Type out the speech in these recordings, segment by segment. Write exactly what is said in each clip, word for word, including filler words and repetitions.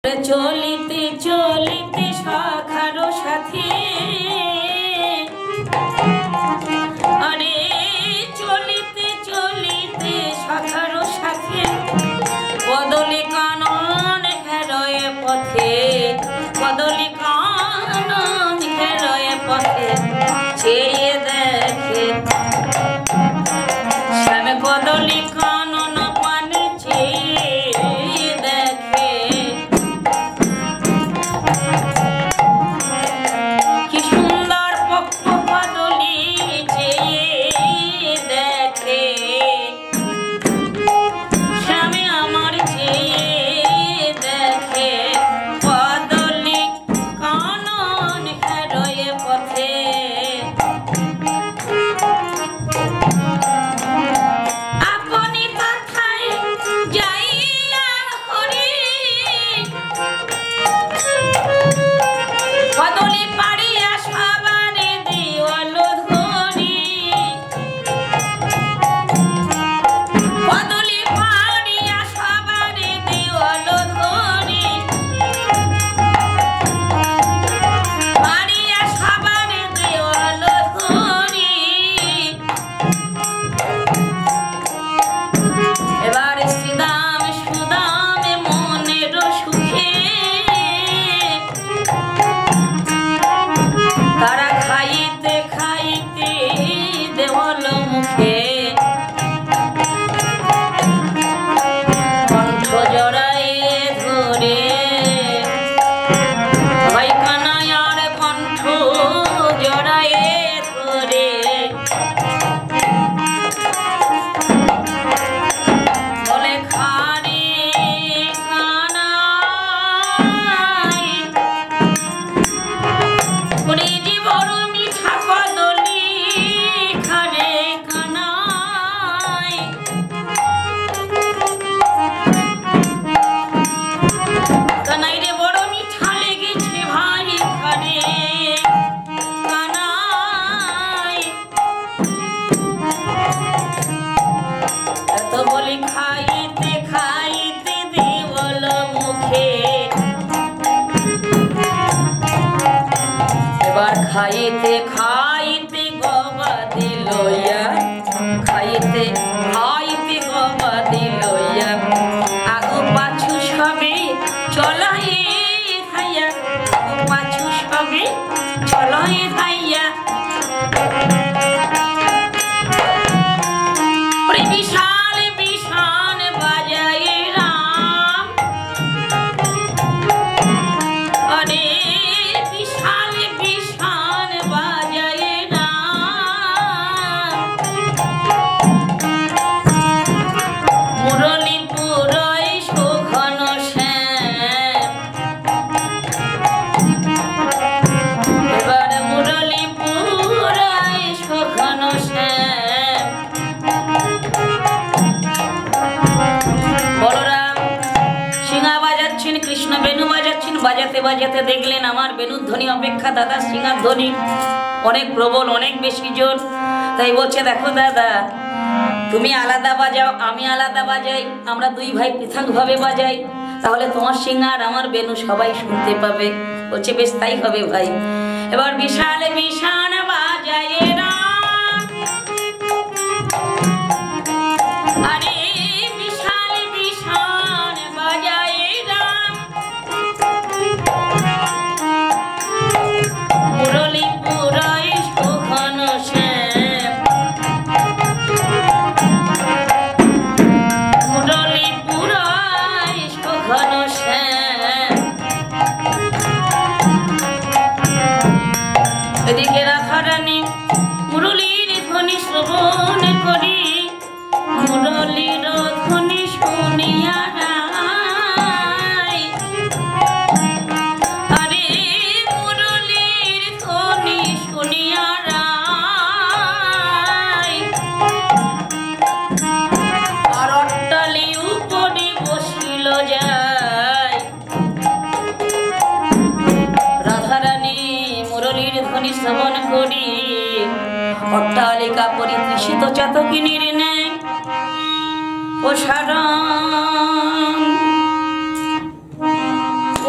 চলিতে চলিতে সখার সাথে আরে চলিতে চলিতে সখার সাথে বদলে কানন হেরয়ে পথে বদলে কানন হেরয়ে পথে চেয়ে দেখে শ্যাম বদলে কানন পানে চেয়ে দেখে কি সুন্দর পক্ষ বদলি চেয়ে দেখে শ্যামে আমার চেয়ে দেখে বদলি কানন হেরয়ে পথে আপনি কথায় যাইয়া হরি বদলি পাড়িয়া সবারে দেওয়াল ধরি বদলি পাড়িয়া সবারে দেওয়াল ধরি পাড়িয়া সবারে দেওয়াল ধরি এবার শ্রীদাম সুদামে মনের সুখে তারা খাইতে খাইতে দেওয়াল মুখে কণ্ঠ জড়াইয়ে ধরে ভাই কানাইয়ার কণ্ঠ জড়াইয়ে ধরে বলে খারে কানাই ওরে যে বড় মিঠা কদলি খারে কানাই কানাই রে বড় মিঠা লেগেছে ভাই খারে কানাই এত বলি খাইতে খাইতে দেওয়াল মুখে এবার খাইতে খাইতে গবাদি লইয়া খাইতে খাইতে গবাদি লইয়া আগু পাছু সবে চলাই খাইয়া আগু পাছু সবে চলাই খাইয়া ওরে বিশাল বিশাল বাজায় রাম আরে বিশাল বিশাল বাজায় রাম মুরলী পুরয় শোভন শ্যাম এবার মুরলী পুরয় শোভন শ্যাম বলরাম সিংহা বাজাচ্ছেন কৃষ্ণ বেনু বাজাচ্ছেন বাজাতে বাজাতে দেখলেন আমার বেনুর ধ্বনি অপেক্ষা দাদা সিংহার ধ্বনি অনেক প্রবল অনেক বেশি জোর তাই বলছে দেখো দাদা তুমি আলাদা বাজাও আমি আলাদা বাজাই আমরা দুই ভাই পৃথক ভাবে বাজাই তাহলে তোমার সিংহা আর আমার বেনু সবাই শুনতে পাবে বলছে বেশ তাই হবে ভাই এবার বিশাল বিশাল বাজায় রাম আরে বিশাল বিশাল বাজায় রাম মুরলী পুরয় শোভন শ্যাম মুরলী পুরয় শোভন শ্যাম এদিকে রাখারানী মুরলীর ধ্বনি শ্রবণ করি মুরলীর ধ্বনি শুনিয়া রায় আরে মুরলীর ধ্বনি শুনিয়া রায় আর অট্টালি উপরে বসিল যায় রাধারানী মুরলীর ধ্বনি শ্রবণ করি অট্টালিকা পরিতৃষিত চাতকিনীর ন্যায় ও সারণ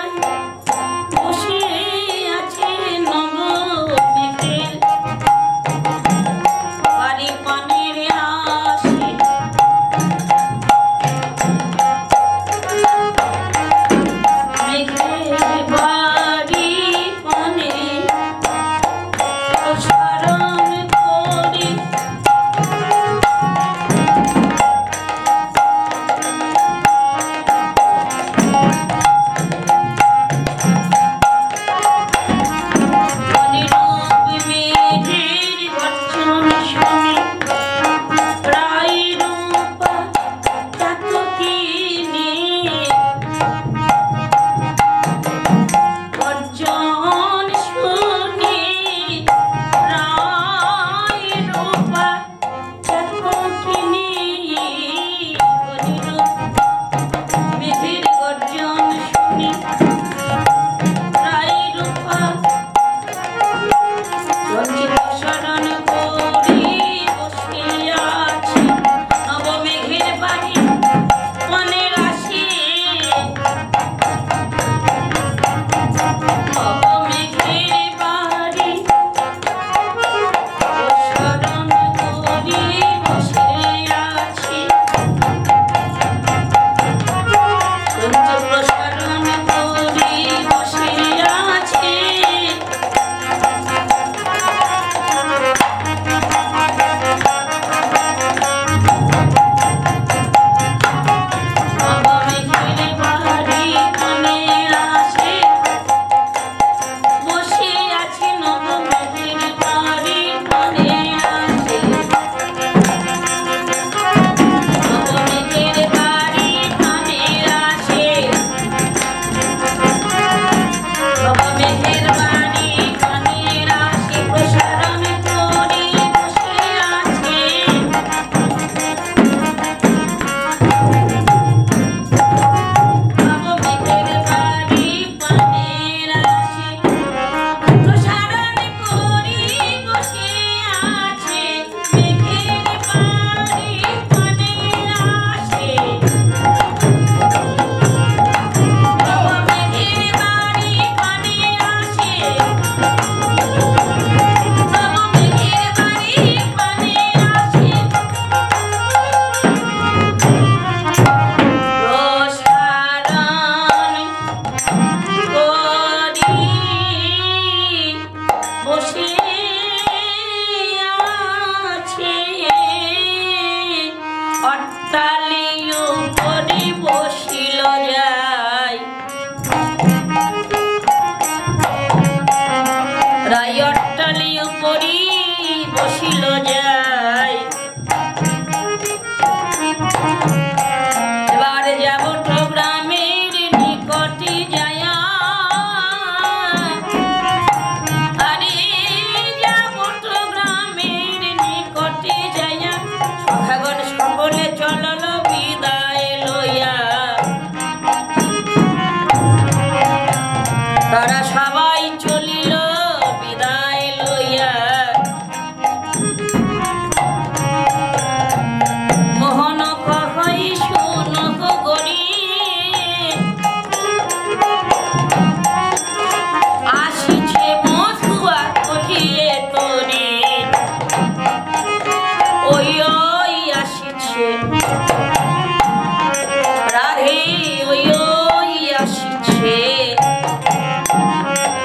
রাধে ওই ওই আসছে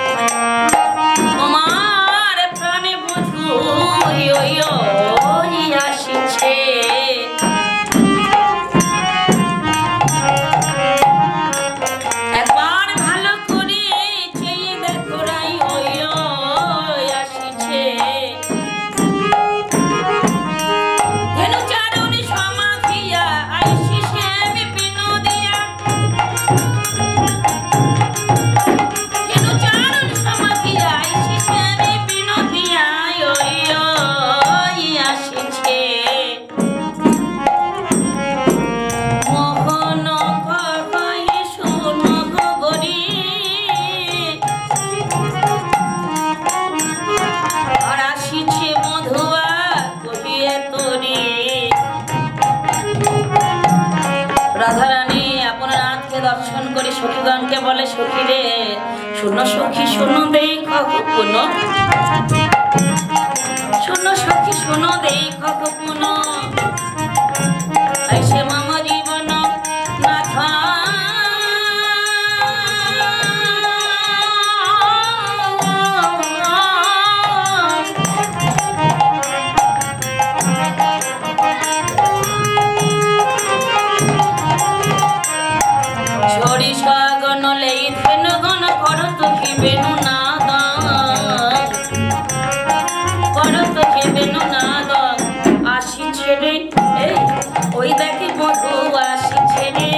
বলে সখী রে শোনো সখী শোনো দেখো গোপন শোনো সখী শোনো দেখো গোপন ऐसे मम जीवन नाथ छोड़ी सागन ले धेन गन कर तुखी बेनु नाद कर तुखी बेनु नाद आशी छेड़े ওই দেখি বধু আসছে রে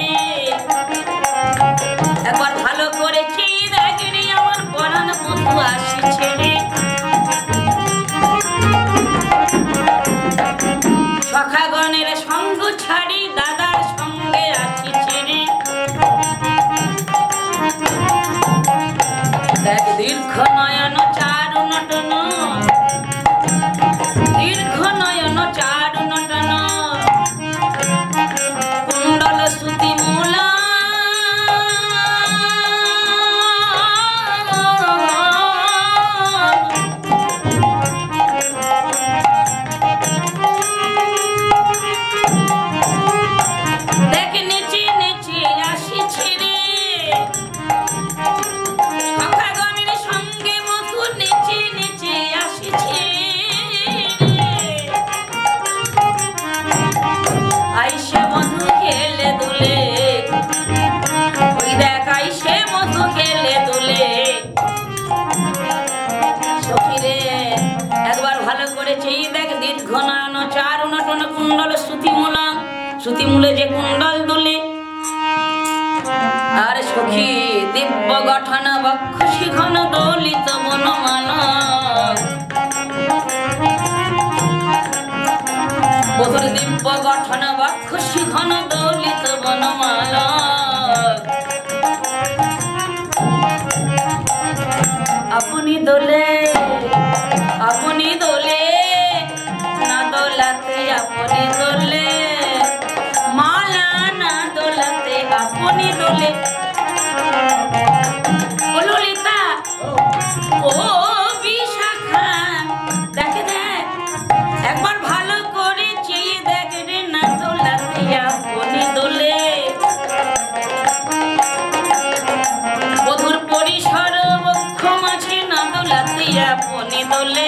একবার ভালো করেছি দেখি আমার পরাণ বধু আসছে রে সখাগণের সঙ্গ ছাড়ি দাদার সঙ্গে আসছে রে দেখ দীর্ঘ নয়ন চারু নটন দীর্ঘ নয়ন চারু নটন শ্রুতিমূলে যে কুণ্ডল দুলে আর সখী দিব্য গঠন বক্ষ শিখন দলিত বনমালা বধুর দিব্য গঠন বক্ষ শিখন দলিত বনমালা আপনি দোলে আপনি দোলে না দোলাতে আপনি দোলে আপনি দোলে ও ললিতা ও বিশাখা দেখে দেখ একবার ভালো করে চেয়ে দেখ রে না দোলাতে আপনি দোলে বধুর পরিসর বক্ষ মাঝে না দোলাতে আপনি দোলে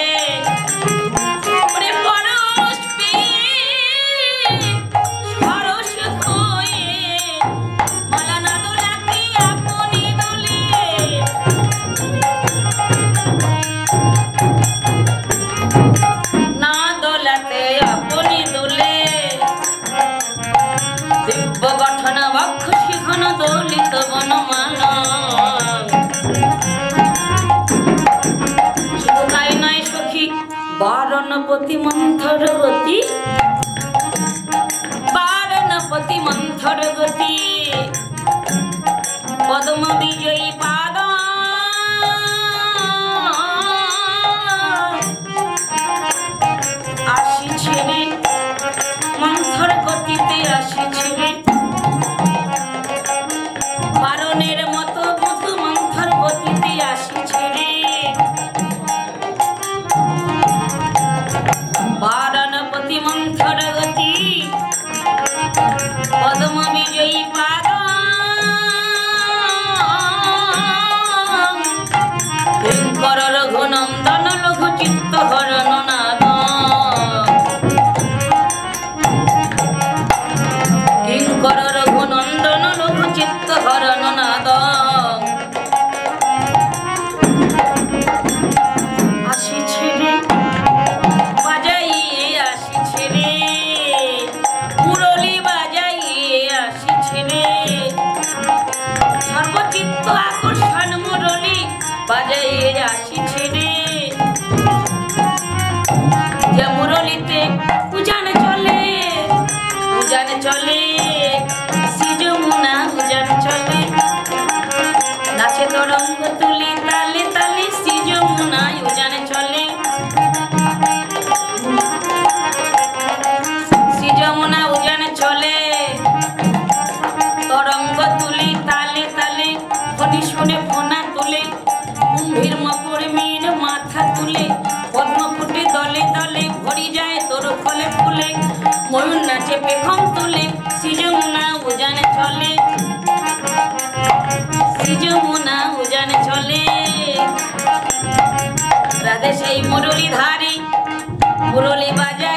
বারণপতি মন্থর গতি বারণপতি মন্থর গতি পদ্ম বিজয়ী পাদ আসিছে রে মন্থর গতিতে আসিছে রে বারণের মতো বধু মন্থর গতিতে আসিছে রে বারণপতি মন্থর গতি পদ্ম বিজয়ী পাদ ধ্বনি শুনে ফোনা তুলে কুম্ভীর মকর মীর মাথা তুলে পদ্ম ফুটে দলে দলে ভরি যায় তোর ফলে ফুলে ময়ূর নাচে পেখম তুলে সৃজমুনা উজানে চলে সৃজমুনা উজানে চলে রাধে সেই মুরলী ধারী মুরলী বাজায়